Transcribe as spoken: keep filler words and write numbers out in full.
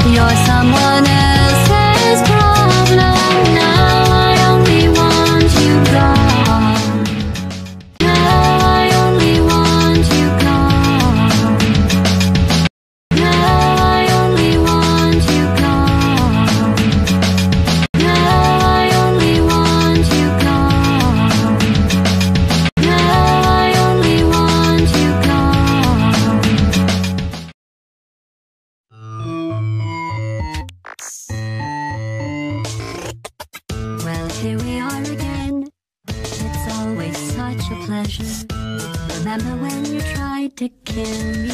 You're someone else's problem. Now I only want you gone. Now I only want you gone. Now I only want you gone. Now I only want you gone. Now I only want you gone. Well, here we are again. It's always such a pleasure. Remember when you tried to kill